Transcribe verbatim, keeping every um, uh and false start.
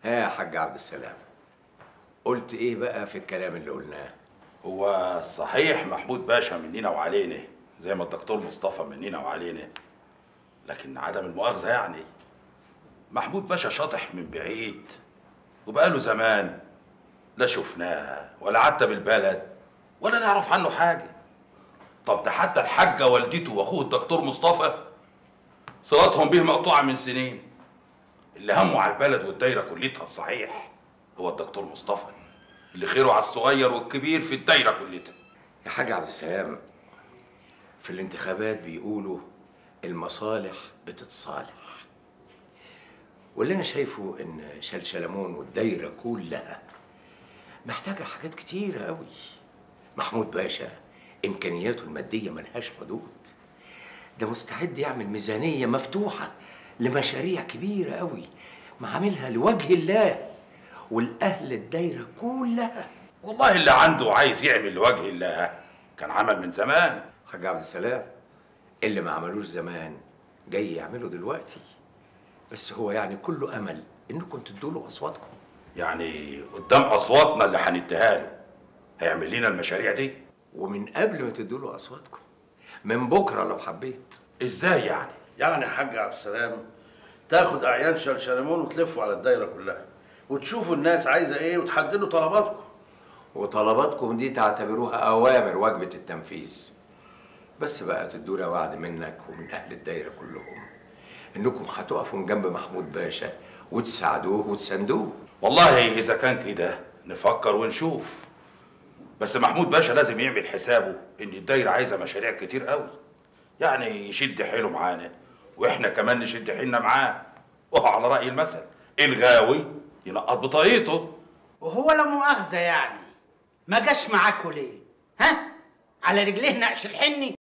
ها يا حاج عبد السلام، قلت ايه بقى في الكلام اللي قلناه؟ هو صحيح محمود باشا مننا وعلينا زي ما الدكتور مصطفى مننا وعلينا، لكن عدم المؤاخذة يعني محمود باشا شاطح من بعيد وبقاله زمان لا شفناه ولا عدى بالبلد ولا نعرف عنه حاجة. طب ده حتى الحاجة والدته واخوه الدكتور مصطفى صلاتهم به مقطوعة من سنين. اللي همه على البلد والدايرة كلتها بصحيح هو الدكتور مصطفى اللي خيره على الصغير والكبير في الدايرة كلتها. يا حاج عبد السلام، في الانتخابات بيقولوا المصالح بتتصالح، واللي انا شايفه ان شلشلمون والدايره كلها محتاجه حاجات كتيره قوي. محمود باشا امكانياته الماديه ملهاش حدود، ده مستعد يعمل ميزانيه مفتوحه لمشاريع كبيره قوي معاملها لوجه الله والاهل الدايره كلها. والله اللي عنده وعايز يعمل لوجه الله كان عمل من زمان. حاج عبد السلام، اللي ما عملوش زمان جاي يعمله دلوقتي، بس هو يعني كله امل انكم تدوا له اصواتكم. يعني قدام اصواتنا اللي هنديها له هيعمل لنا المشاريع دي؟ ومن قبل ما تدوا له اصواتكم، من بكره لو حبيت. ازاي يعني؟ يعني يا حاج عبد السلام تاخد اعيان شلشلمون وتلفوا على الدايره كلها وتشوفوا الناس عايزه ايه وتحددوا طلباتكم. وطلباتكم دي تعتبروها اوامر واجبه التنفيذ، بس بقى تدونا وعد منك ومن اهل الدايره كلهم انكم هتقفوا جنب محمود باشا وتساعدوه وتساندوه. والله اذا كان كده نفكر ونشوف، بس محمود باشا لازم يعمل حسابه ان الدايره عايزه مشاريع كتير قوي، يعني يشد حيله معانا واحنا كمان نشد حيلنا معاه، وهو على راي المثل الغاوي ينقط بطاقيته. وهو لا مؤاخذه يعني ما جاش معاكوا ليه؟ ها؟ على رجليه نقش الحني؟